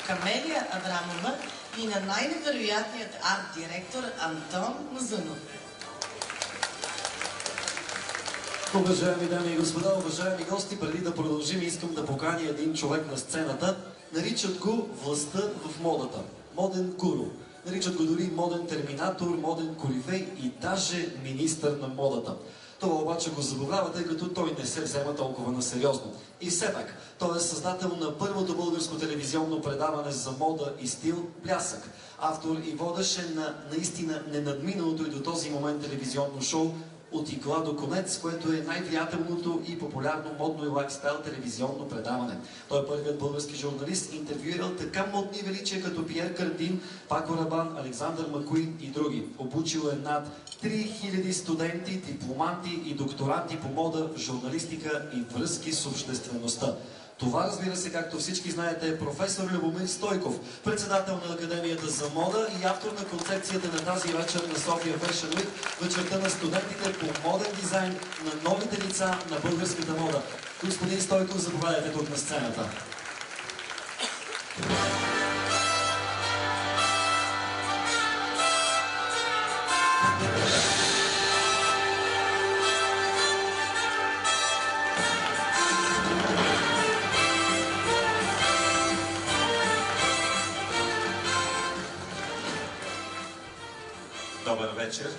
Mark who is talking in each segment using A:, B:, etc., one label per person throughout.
A: Камелия Аврамова и на най-невероятният арт-директор Антон Мазунов.
B: Уважаеми дами и господа, уважаеми гости, преди да продължим, искам да поканя един човек на сцената. Наричат го властта в модата. Моден гуру. Наричат го дори моден терминатор, моден корифей и даже министър на модата. Това обаче го забавлява, тъй като той не се взема толкова на сериозно. И все пак, той е създател на първото българско телевизионно предаване за мода и стил «Блясък». Автор и водещ е на наистина ненадминалото и до този момент телевизионно шоу «От игла до конец», което е най-влиятелното и популярно модно и лайфстайл телевизионно предаване. Той е първият български журналист, интервюирал така модни величия като Пиер Кардин, Пако Рабан, Александър Макуин и други. Обучил е над 3000 студенти, дипломанти и докторанти по мода, журналистика и връзки с обществеността. Това, разбира се, както всички знаете, е професор Любомир Стойков, председател на Академията за мода и автор на концепцията на тази вечер на София Fashion Week, вечерта на студентите по моден дизайн на новите лица на българската мода. Господин Стойков, заповядайте тук на сцената.
C: Добър вечер.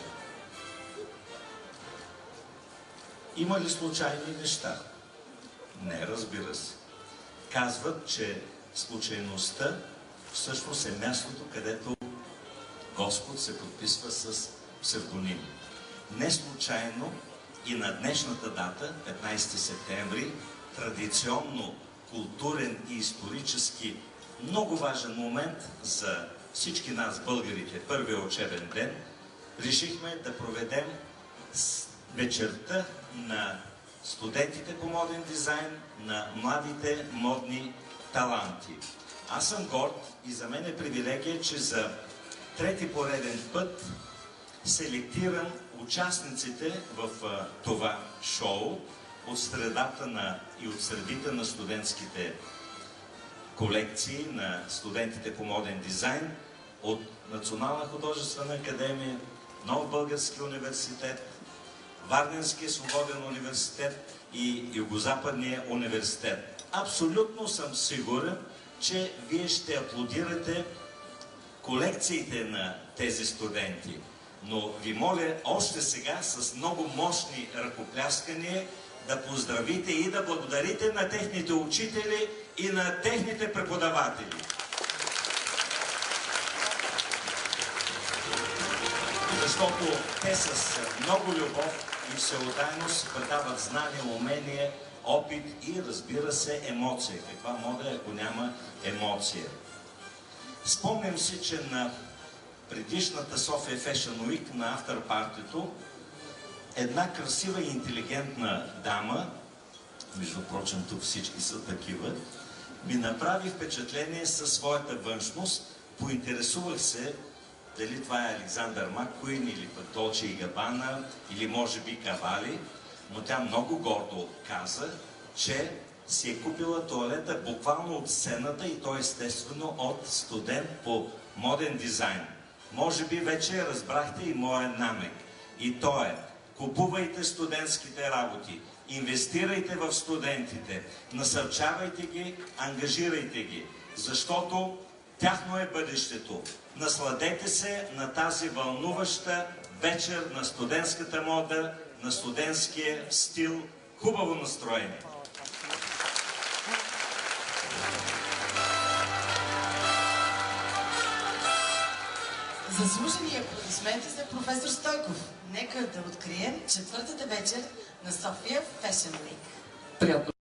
C: Има ли случайни неща? Не, разбира се. Казват, че случайността всъщност е мястото, където Господ се подписва с псевдоним. Не случайно и на днешната дата, 15 септември, традиционно културен и исторически много важен момент за всички нас, българите, първия учебен ден, решихме да проведем вечерта на студентите по моден дизайн, на младите модни таланти. Аз съм горд и за мен е привилегия, че за трети пореден път селектирам участниците в това шоу от средата и от средите на студентските колекции на студентите по моден дизайн от Национална художествена академия, Нов български университет, Варненския свободен университет и Югозападния университет. Абсолютно съм сигурен, че вие ще аплодирате колекциите на тези студенти. Но ви моля още сега с много мощни ръкопляскания да поздравите и да благодарите на техните учители и на техните преподаватели. Защото те с много любов и всеотдайност предават знания, умения, опит и, разбира се, емоция. Каква мода е, ако няма емоция? Спомням си, че на предишната София Fashion Week на афтърпартито една красива и интелигентна дама, между прочим тук всички са такива, ми направи впечатление със своята външност. Поинтересувах се дали това е Александър Макуин или пък Долче и Габана или може би Кавали, но тя много гордо каза, че си е купила тоалета буквално от сцената и то естествено от студент по моден дизайн. Може би вече разбрахте и моя намек. И то е: купувайте студентските работи, инвестирайте в студентите, насърчавайте ги, ангажирайте ги, защото тяхно е бъдещето. Насладете се на тази вълнуваща вечер на студентската мода, на студентския стил. Хубаво настроение!
A: Заслужени аплодисменти за професор Стойков. Нека да открием четвъртата вечер на София Fashion Week.